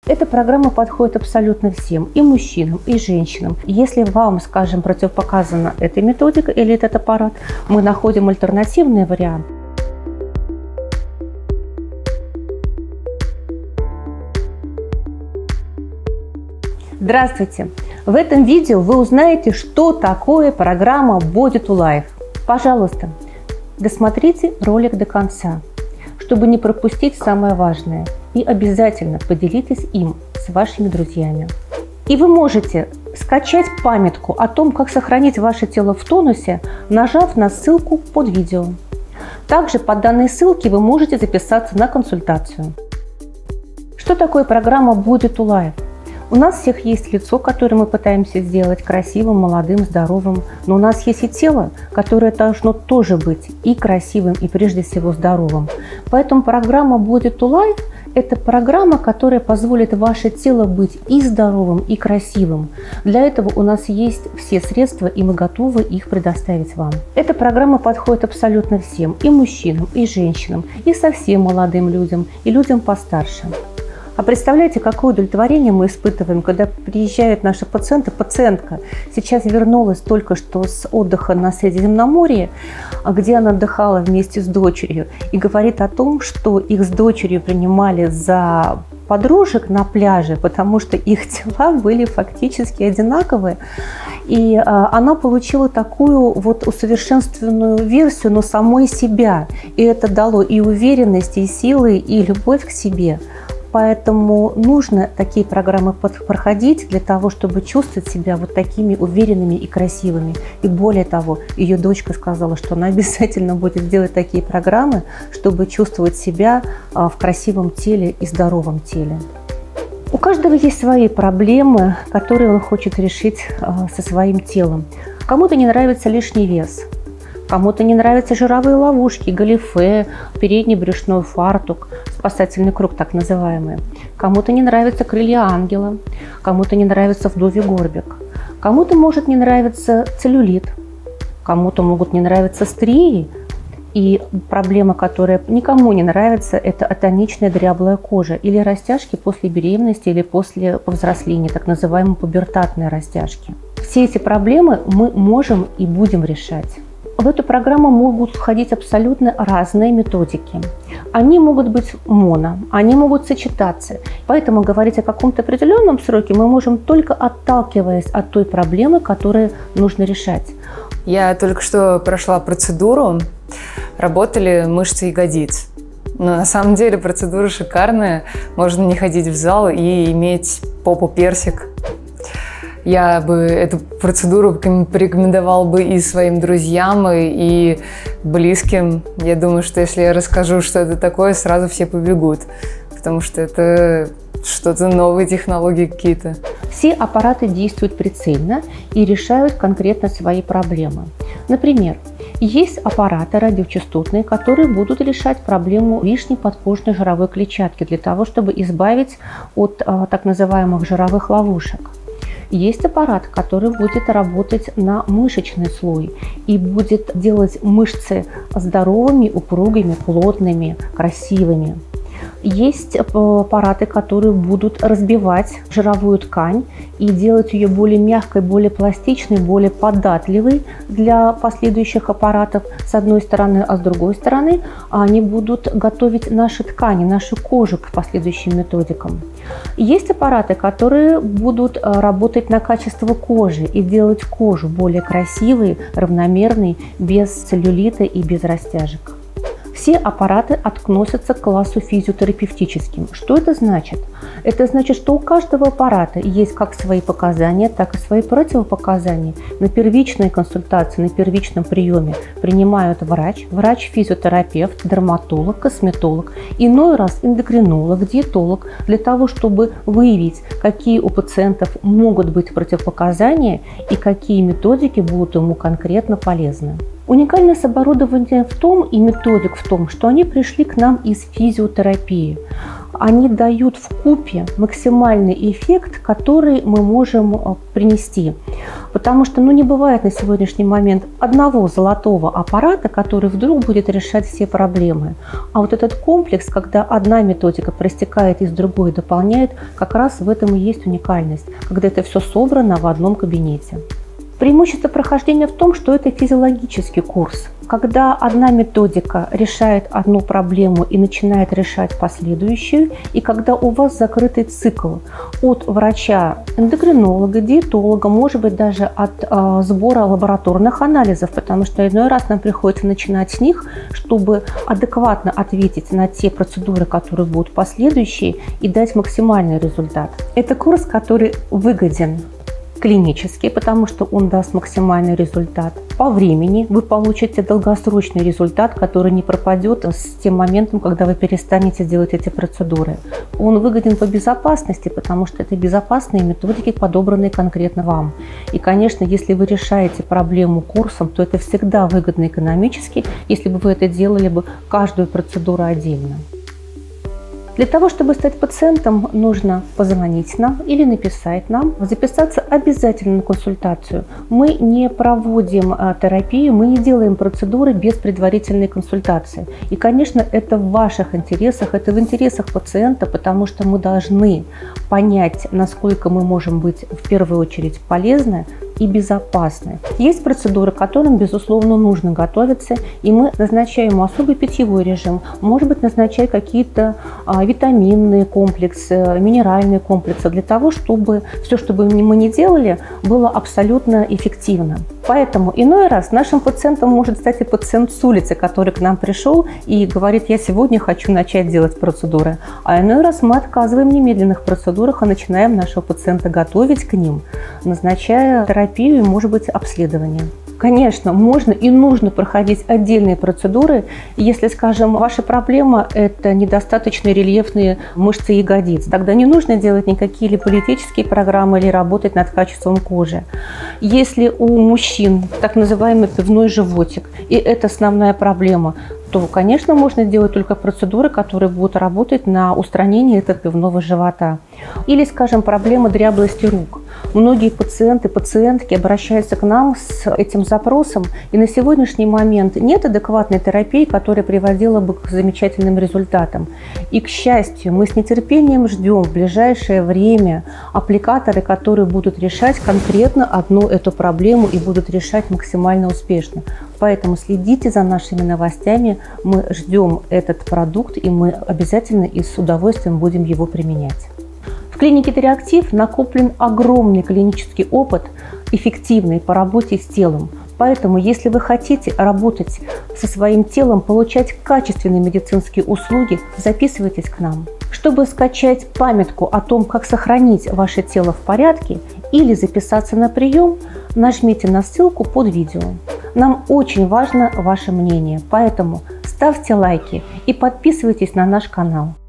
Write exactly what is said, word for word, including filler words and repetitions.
Эта программа подходит абсолютно всем, и мужчинам, и женщинам. Если вам, скажем, противопоказана эта методика или этот аппарат, мы находим альтернативный вариант. Здравствуйте! В этом видео вы узнаете, что такое программа Body to Life. Пожалуйста, досмотрите ролик до конца, чтобы не пропустить самое важное. И обязательно поделитесь им с вашими друзьями. И вы можете скачать памятку о том, как сохранить ваше тело в тонусе, нажав на ссылку под видео. Также по данной ссылке вы можете записаться на консультацию. Что такое программа Body to Life? У нас всех есть лицо, которое мы пытаемся сделать красивым, молодым, здоровым, но у нас есть и тело, которое должно тоже быть и красивым, и прежде всего здоровым. Поэтому программа Body to Life – это программа, которая позволит ваше тело быть и здоровым, и красивым. Для этого у нас есть все средства, и мы готовы их предоставить вам. Эта программа подходит абсолютно всем, и мужчинам, и женщинам, и совсем молодым людям, и людям постарше. А представляете, какое удовлетворение мы испытываем, когда приезжают наши пациенты. Пациентка сейчас вернулась только что с отдыха на Средиземноморье, где она отдыхала вместе с дочерью, и говорит о том, что их с дочерью принимали за подружек на пляже, потому что их тела были фактически одинаковые. И а, она получила такую вот усовершенствованную версию, но самой себя. И это дало и уверенность, и силы, и любовь к себе. Поэтому нужно такие программы проходить для того, чтобы чувствовать себя вот такими уверенными и красивыми. И более того, ее дочка сказала, что она обязательно будет делать такие программы, чтобы чувствовать себя в красивом теле и здоровом теле. У каждого есть свои проблемы, которые он хочет решить со своим телом. Кому-то не нравится лишний вес. Кому-то не нравятся жировые ловушки, галифе, передний брюшной фартук, спасательный круг так называемый. Кому-то не нравятся крылья ангела, кому-то не нравится вдовий горбик, кому-то может не нравиться целлюлит, кому-то могут не нравиться стреи. И проблема, которая никому не нравится, это атоничная дряблая кожа или растяжки после беременности или после повзросления, так называемые пубертатные растяжки. Все эти проблемы мы можем и будем решать. В эту программу могут входить абсолютно разные методики. Они могут быть моно, они могут сочетаться. Поэтому говорить о каком-то определенном сроке мы можем только отталкиваясь от той проблемы, которую нужно решать. Я только что прошла процедуру, работали мышцы ягодиц. Но на самом деле процедура шикарная, можно не ходить в зал и иметь попу персик. Я бы эту процедуру порекомендовала бы и своим друзьям, и близким. Я думаю, что если я расскажу, что это такое, сразу все побегут, потому что это что-то новые технологии какие-то. Все аппараты действуют прицельно и решают конкретно свои проблемы. Например, есть аппараты радиочастотные, которые будут решать проблему лишней подкожной жировой клетчатки для того, чтобы избавить от а, так называемых жировых ловушек. Есть аппарат, который будет работать на мышечный слой и будет делать мышцы здоровыми, упругими, плотными, красивыми. Есть аппараты, которые будут разбивать жировую ткань и делать ее более мягкой, более пластичной, более податливой для последующих аппаратов с одной стороны, а с другой стороны они будут готовить наши ткани, нашу кожу к последующим методикам. Есть аппараты, которые будут работать на качество кожи и делать кожу более красивой, равномерной, без целлюлита и без растяжек. Все аппараты относятся к классу физиотерапевтическим. Что это значит? Это значит, что у каждого аппарата есть как свои показания, так и свои противопоказания. На первичной консультации, на первичном приеме принимают врач, врач-физиотерапевт, дерматолог, косметолог, иной раз эндокринолог, диетолог, для того, чтобы выявить, какие у пациентов могут быть противопоказания и какие методики будут ему конкретно полезны. Уникальность оборудования в том и методик в том, что они пришли к нам из физиотерапии. они дают вкупе максимальный эффект, который мы можем принести. Потому что ну, не бывает на сегодняшний момент одного золотого аппарата, который вдруг будет решать все проблемы. А вот этот комплекс, когда одна методика проистекает из другой, дополняет, как раз в этом и есть уникальность, когда это все собрано в одном кабинете. Преимущество прохождения в том, что это физиологический курс. Когда одна методика решает одну проблему и начинает решать последующую, и когда у вас закрытый цикл от врача, эндокринолога, диетолога, может быть даже от э, сбора лабораторных анализов, потому что иной раз нам приходится начинать с них, чтобы адекватно ответить на те процедуры, которые будут последующие, и дать максимальный результат. Это курс, который выгоден клинический, потому что он даст максимальный результат. По времени вы получите долгосрочный результат, который не пропадет с тем моментом, когда вы перестанете делать эти процедуры. Он выгоден по безопасности, потому что это безопасные методики, подобранные конкретно вам. И, конечно, если вы решаете проблему курсом, то это всегда выгодно экономически, если бы вы это делали бы каждую процедуру отдельно. Для того, чтобы стать пациентом, нужно позвонить нам или написать нам, записаться обязательно на консультацию. Мы не проводим терапию, мы не делаем процедуры без предварительной консультации. И, конечно, это в ваших интересах, это в интересах пациента, потому что мы должны понять, насколько мы можем быть в первую очередь полезны и безопасны. Есть процедуры, к которым, безусловно, нужно готовиться, и мы назначаем особый питьевой режим, может быть, назначая какие-то а, витаминные комплексы, минеральные комплексы, для того, чтобы все, что бы мы ни делали, было абсолютно эффективно. Поэтому иной раз нашим пациентом может стать и пациент с улицы, который к нам пришел и говорит: я сегодня хочу начать делать процедуры. А иной раз мы отказываем в немедленных процедурах, а начинаем нашего пациента готовить к ним, назначая терапию и, может быть, обследование. Конечно, можно и нужно проходить отдельные процедуры, если, скажем, ваша проблема – это недостаточно рельефные мышцы ягодиц. Тогда не нужно делать никакие липолитические программы или работать над качеством кожи. Если у мужчин так называемый пивной животик, и это основная проблема, то, конечно, можно делать только процедуры, которые будут работать на устранение этого пивного живота. Или, скажем, проблема дряблости рук. Многие пациенты, пациентки обращаются к нам с этим запросом, и на сегодняшний момент нет адекватной терапии, которая приводила бы к замечательным результатам. И, к счастью, мы с нетерпением ждем в ближайшее время аппликаторы, которые будут решать конкретно одну эту проблему и будут решать максимально успешно. Поэтому следите за нашими новостями, мы ждем этот продукт, и мы обязательно и с удовольствием будем его применять. В клинике Тереактив накоплен огромный клинический опыт, эффективный по работе с телом. Поэтому, если вы хотите работать со своим телом, получать качественные медицинские услуги, записывайтесь к нам. Чтобы скачать памятку о том, как сохранить ваше тело в порядке или записаться на прием, нажмите на ссылку под видео. Нам очень важно ваше мнение, поэтому ставьте лайки и подписывайтесь на наш канал.